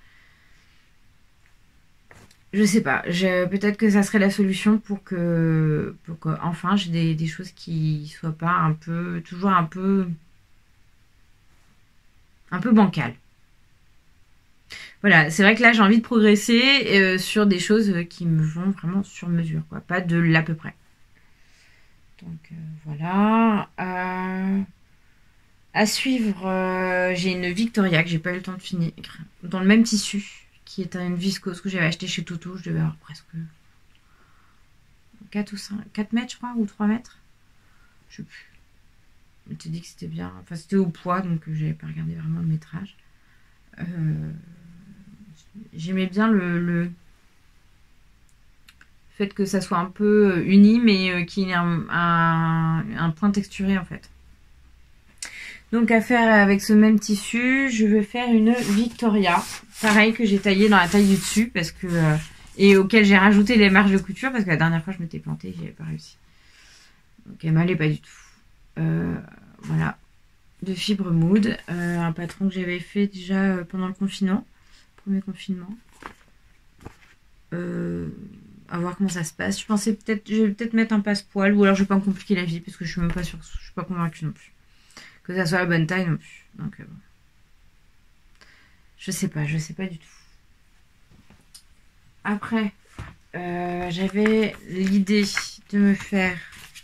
Je sais pas, je- peut-être que ça serait la solution pour que, pour que enfin j'ai des, des choses qui soient pas un peu, toujours un peu, un peu bancales. Voilà, c'est vrai que là j'ai envie de progresser euh, sur des choses qui me vont vraiment sur mesure, quoi, pas de l'à peu près. Donc euh, voilà. Euh, à suivre, euh, j'ai une Victoria que j'ai pas eu le temps de finir, dans le même tissu, qui est une viscose que j'avais acheté chez Toto. Je devais avoir presque quatre ou cinq, quatre mètres, je crois, ou trois mètres. Je sais plus. Je t'ai dit que c'était bien. Enfin, c'était au poids, donc j'avais pas regardé vraiment le métrage. Euh, J'aimais bien le, le fait que ça soit un peu uni, mais qu'il y ait un, un, un point texturé en fait. Donc à faire avec ce même tissu, je vais faire une Victoria. Pareil que j'ai taillé dans la taille du dessus parce que euh, et auquel j'ai rajouté les marges de couture parce que la dernière fois je m'étais plantée et j'avais pas réussi. Donc elle m'allait pas du tout. Euh, voilà. De fibre mood. Euh, un patron que j'avais fait déjà pendant le confinement. Premier confinement. Euh, à voir comment ça se passe. Je pensais peut-être, je vais peut-être mettre un passe-poil ou alors je vais pas me compliquer la vie parce que je suis même pas sûre, je suis pas convaincue non plus. Que ça soit la bonne taille non plus. Donc euh, bon. Je sais pas, je sais pas du tout. Après, euh, j'avais l'idée de me faire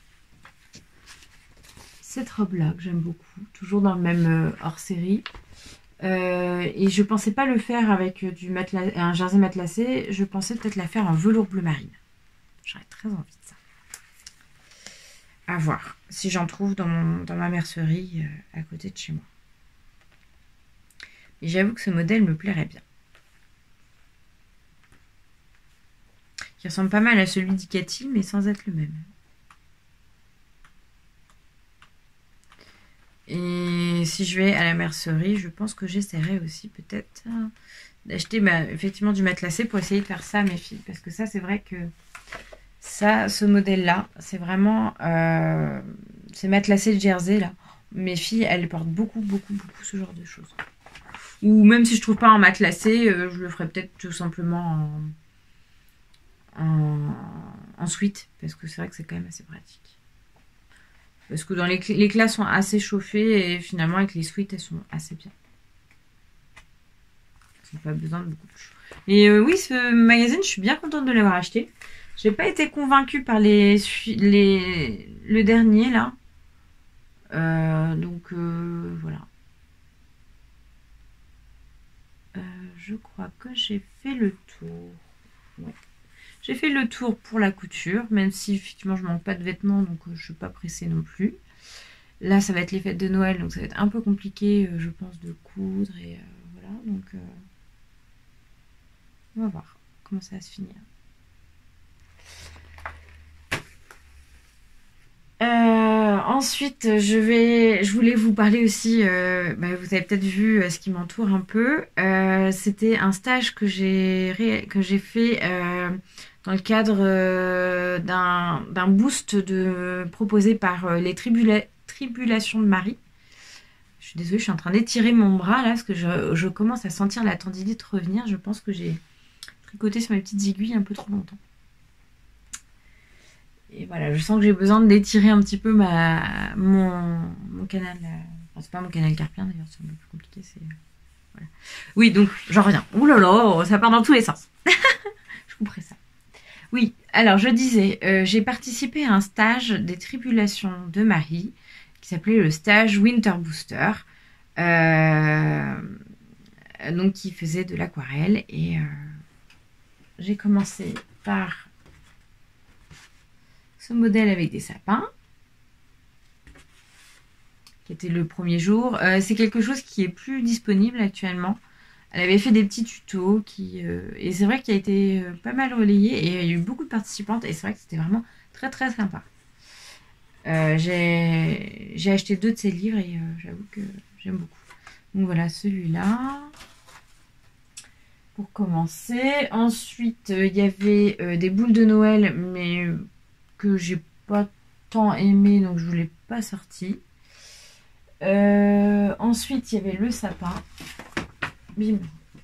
cette robe-là que j'aime beaucoup, toujours dans le même euh, hors-série. Euh, et je pensais pas le faire avec du matelas, un jersey matelassé, je pensais peut-être la faire en velours bleu marine. J'aurais très envie de ça. À voir si j'en trouve dans, mon, dans ma mercerie euh, à côté de chez moi. Et j'avoue que ce modèle me plairait bien. Qui ressemble pas mal à celui d'Icati, mais sans être le même. Et si je vais à la mercerie, je pense que j'essaierai aussi peut-être d'acheter bah, effectivement du matelassé pour essayer de faire ça à mes filles. Parce que ça, c'est vrai que ça, ce modèle-là, c'est vraiment... Euh, c'est matelassé de jersey, là. Mes filles, elles portent beaucoup, beaucoup, beaucoup ce genre de choses. Ou même si je trouve pas en matelassé, euh, je le ferai peut-être tout simplement en, en, en sweat. Parce que c'est vrai que c'est quand même assez pratique. Parce que dans les, les classes sont assez chauffées et finalement avec les sweats elles sont assez bien. Elles n'ont pas besoin de beaucoup de chaud. Et euh, oui, ce magazine, je suis bien contente de l'avoir acheté. J'ai pas été convaincue par les, les le dernier là. Euh, donc euh, voilà. Euh, je crois que j'ai fait le tour. Ouais. J'ai fait le tour pour la couture, même si effectivement je manque pas de vêtements, donc euh, je suis pas pressée non plus. Là, ça va être les fêtes de Noël, donc ça va être un peu compliqué, euh, je pense, de coudre et euh, voilà. Donc, euh, on va voir comment ça va se finir. Euh, ensuite, je vais, je voulais vous parler aussi. Euh, bah, vous avez peut-être vu euh, ce qui m'entoure un peu. Euh, C'était un stage que j'ai que j'ai fait euh, dans le cadre euh, d'un d'un boost de proposé par euh, les tribula tribulations de Marie. Je suis désolée, je suis en train d'étirer mon bras là parce que je, je commence à sentir la tendinite revenir. Je pense que j'ai tricoté sur mes petites aiguilles un peu trop longtemps. Et voilà, je sens que j'ai besoin d'étirer un petit peu ma, mon, mon canal. Enfin, c'est pas mon canal carpien d'ailleurs, c'est un peu plus compliqué. C'est Voilà. Oui, donc j'en reviens. Ouh là là, ça part dans tous les sens. Je couperai ça. Oui, alors je disais, euh, j'ai participé à un stage des tribulations de Marie qui s'appelait le stage Winter Booster. Euh, donc qui faisait de l'aquarelle et euh, j'ai commencé par ce modèle avec des sapins qui était le premier jour. Euh, c'est quelque chose qui est plus disponible actuellement. Elle avait fait des petits tutos qui euh, et c'est vrai qu'il a été euh, pas mal relayé et il y a eu beaucoup de participantes et c'est vrai que c'était vraiment très très sympa. Euh, j'ai j'ai acheté deux de ses livres et euh, j'avoue que j'aime beaucoup. Donc voilà celui-là pour commencer. Ensuite il euh, y avait euh, des boules de Noël mais euh, que j'ai pas tant aimé donc je ne l'ai pas sorti. Euh, ensuite il y avait le sapin. Bim.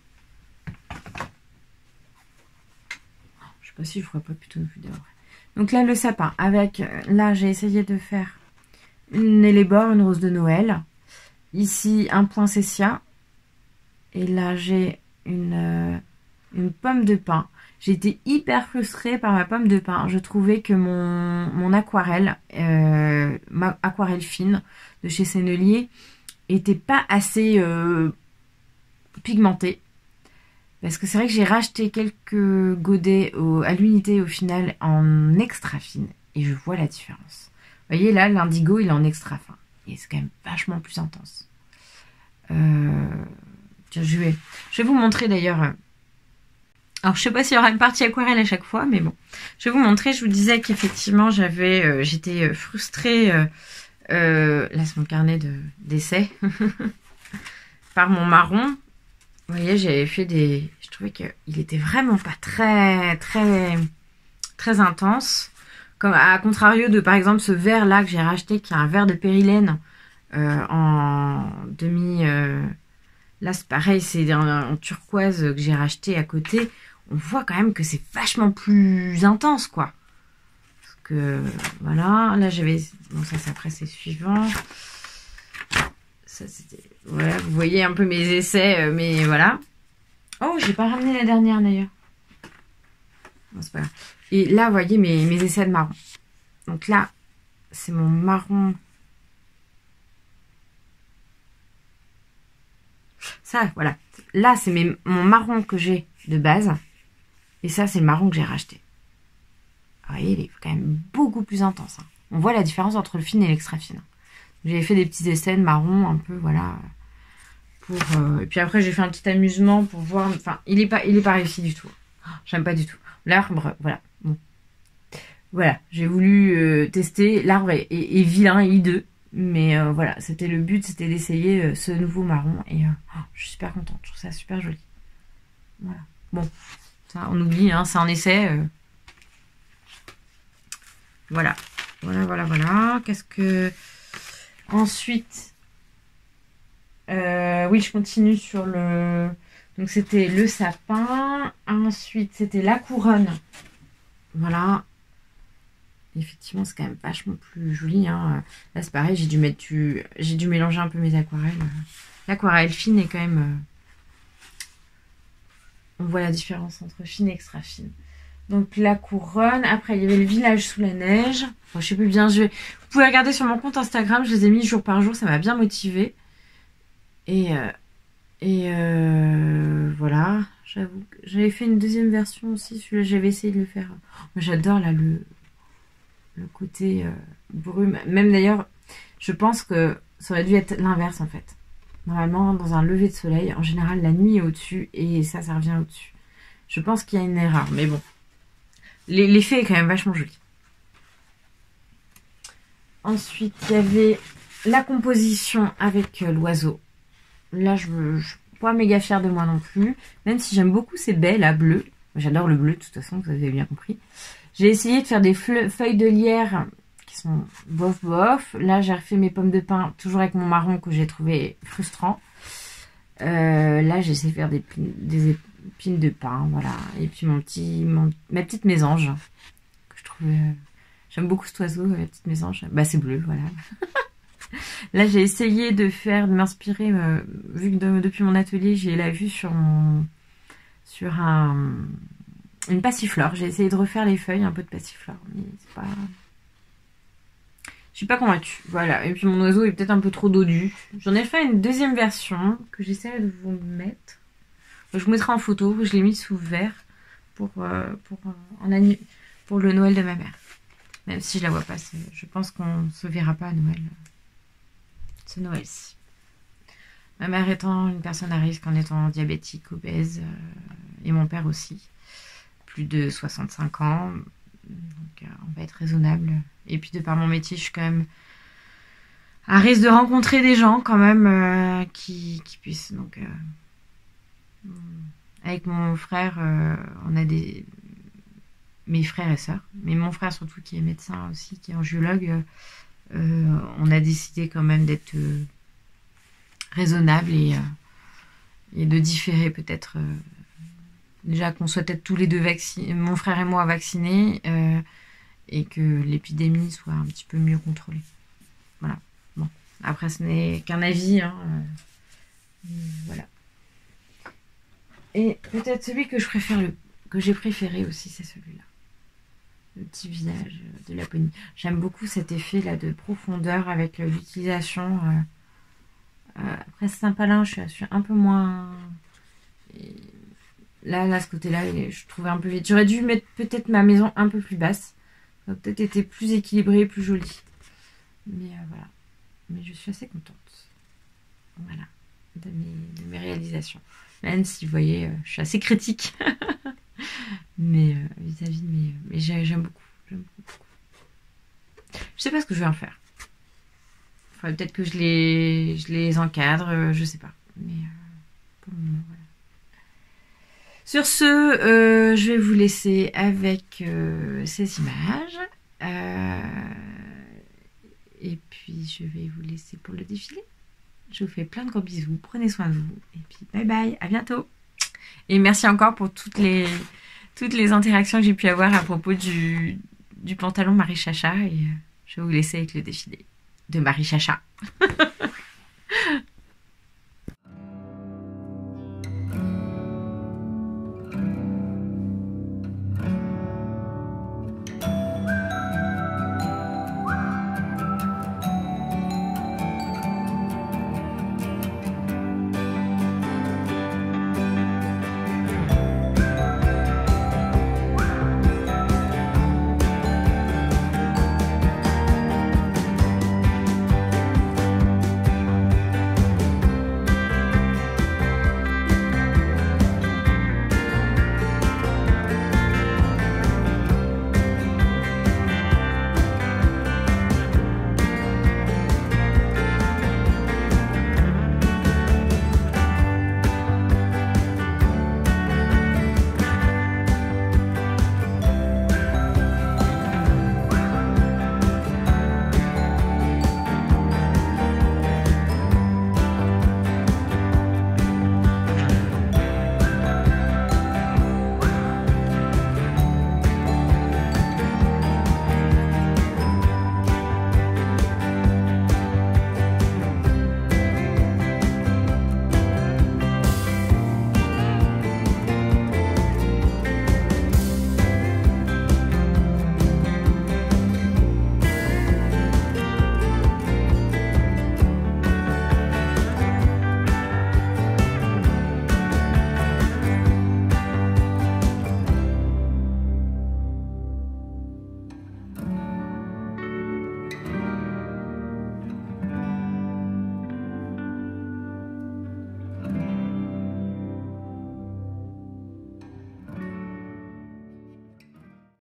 Je sais pas si je ferai pas plutôt une vidéo. Donc là le sapin avec, là j'ai essayé de faire une élébore, une rose de Noël. Ici un poinsettia. Et là j'ai une, euh, une pomme de pin. J'ai été hyper frustrée par ma pomme de pin. Je trouvais que mon, mon aquarelle, euh, ma aquarelle fine de chez Sennelier, était pas assez euh, pigmentée. Parce que c'est vrai que j'ai racheté quelques godets au, à l'unité au final en extra fine. Et je vois la différence. Vous voyez là, l'indigo il est en extra fin. Et c'est quand même vachement plus intense. Euh, tiens, je vais, je vais vous montrer d'ailleurs. Alors je sais pas s'il y aura une partie aquarelle à chaque fois, mais bon. Je vais vous montrer, je vous disais qu'effectivement j'avais, euh, j'étais frustrée. Euh, euh, là c'est mon carnet de d'essai. Par mon marron. Vous voyez, j'avais fait des... Je trouvais qu'il était vraiment pas très, très, très intense. Comme à contrario de, par exemple, ce verre-là que j'ai racheté, qui est un verre de périlène euh, en demi... Euh... Là, c'est pareil, c'est un, en turquoise que j'ai racheté à côté. On voit quand même que c'est vachement plus intense, quoi. Parce que, voilà, là, j'avais... Bon, ça, c'est après, c'est suivant. Ça, c'était... Voilà, vous voyez un peu mes essais, euh, mais voilà. Oh, j'ai pas ramené la dernière d'ailleurs. Bon, c'est pas grave. Et là, vous voyez mes, mes essais de marron. Donc là, c'est mon marron. Ça, voilà. Là, c'est mes, mon marron que j'ai de base. Et ça, c'est le marron que j'ai racheté. Vous voyez, il est quand même beaucoup plus intense. Hein. On voit la différence entre le fin et l'extra fine. J'avais fait des petits essais de marron, un peu, voilà. Pour, euh, et puis après, j'ai fait un petit amusement pour voir... Enfin, il n'est pas, il est pas réussi du tout. J'aime pas du tout. L'arbre, voilà. Bon. Voilà, j'ai voulu euh, tester. L'arbre est, est, est vilain et hideux. Mais euh, voilà, c'était le but, c'était d'essayer euh, ce nouveau marron. Et euh, oh, je suis super contente, je trouve ça super joli. Voilà. Bon, ça, on oublie, hein, c'est un essai. Euh... Voilà. Voilà, voilà, voilà. Qu'est-ce que... Ensuite, euh, oui, je continue sur le... Donc, c'était le sapin. Ensuite, c'était la couronne. Voilà. Effectivement, c'est quand même vachement plus joli. Hein. Là, c'est pareil, j'ai dû mettre du... J'ai dû mélanger un peu mes aquarelles. L'aquarelle fine est quand même... On voit la différence entre fine et extra fine. Donc la couronne. Après, il y avait le village sous la neige. Bon, je sais plus bien. Je vais... Vous pouvez regarder sur mon compte Instagram. Je les ai mis jour par jour. Ça m'a bien motivée. Et, euh... et euh... voilà. J'avoue que j'avais fait une deuxième version aussi. Celui-là, j'avais essayé de le faire. J'adore là le, le côté euh, brume. Même d'ailleurs, je pense que ça aurait dû être l'inverse en fait. Normalement, dans un lever de soleil, en général, la nuit est au-dessus et ça, ça revient au-dessus. Je pense qu'il y a une erreur, mais bon. L'effet est quand même vachement joli. Ensuite, il y avait la composition avec l'oiseau. Là, je ne suis pas méga fière de moi non plus. Même si j'aime beaucoup ces baies, là, bleues. J'adore le bleu, de toute façon, vous avez bien compris. J'ai essayé de faire des feuilles de lierre qui sont bof bof. Là, j'ai refait mes pommes de pin, toujours avec mon marron que j'ai trouvé frustrant. Euh, là, j'ai essayé de faire des, des épines de pin, voilà. Et puis mon petit, mon, ma petite mésange, que je trouve... Euh, j'aime beaucoup cet oiseau, la petite mésange. Bah, c'est bleu, voilà. Là, j'ai essayé de faire, de m'inspirer, euh, vu que de, depuis mon atelier, j'ai la vue sur mon, sur un, une passiflore. J'ai essayé de refaire les feuilles, un peu de passiflore, mais c'est pas... Je suis pas convaincue, voilà. Et puis mon oiseau est peut-être un peu trop dodu. J'en ai fait une deuxième version que j'essaierai de vous mettre. Je vous mettrai en photo, je l'ai mis sous verre pour, euh, pour, euh, en annu pour le Noël de ma mère. Même si je la vois pas, je pense qu'on se verra pas à Noël, ce Noël-ci. Ma mère étant une personne à risque en étant diabétique, obèse, euh, et mon père aussi. Plus de soixante-cinq ans, donc euh, on va être raisonnable. Et puis de par mon métier, je suis quand même à risque de rencontrer des gens quand même euh, qui, qui puissent. Donc, euh, avec mon frère, euh, on a des... mes frères et sœurs, mais mon frère surtout qui est médecin aussi, qui est angiologue, euh, on a décidé quand même d'être euh, raisonnable et, euh, et de différer peut-être... Euh, déjà qu'on soit peut-être tous les deux vaccinés, mon frère et moi vaccinés, euh, et que l'épidémie soit un petit peu mieux contrôlée. Voilà. Bon. Après, ce n'est qu'un avis. Hein. Euh, voilà. Et peut-être celui que je préfère, le, que j'ai préféré aussi, c'est celui-là. Le petit visage de Laponie. J'aime beaucoup cet effet-là de profondeur avec l'utilisation. Euh, euh, après, Saint-Palin, je suis un peu moins... Et là, là, ce côté-là, je trouvais un peu vite. J'aurais dû mettre peut-être ma maison un peu plus basse. Ça aurait peut-être été plus équilibré, plus joli. Mais euh, voilà. Mais je suis assez contente. Voilà. De mes, de mes réalisations. Même si, vous voyez, euh, je suis assez critique. mais euh, vis-à-vis de mes... Mais j'aime beaucoup. J'aime beaucoup. Je sais pas ce que je vais en faire. Il faudrait peut-être que je les, je les encadre. Euh, je sais pas. Mais euh, pour le moment, voilà. Sur ce, euh, je vais vous laisser avec euh, ces images. Euh, et puis, je vais vous laisser pour le défilé. Je vous fais plein de gros bisous. Prenez soin de vous. Et puis, bye bye. À bientôt. Et merci encore pour toutes les, toutes les interactions que j'ai pu avoir à propos du, du pantalon Marie Chacha. Et je vais vous laisser avec le défilé de Marie Chacha.